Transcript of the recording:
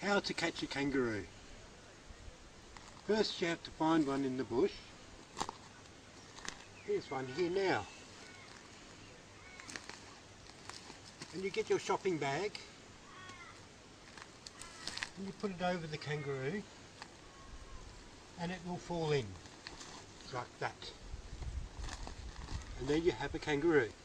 How to catch a kangaroo. First you have to find one in the bush. Here's one here now. And you get your shopping bag and you put it over the kangaroo and it will fall in like that. And there you have a kangaroo.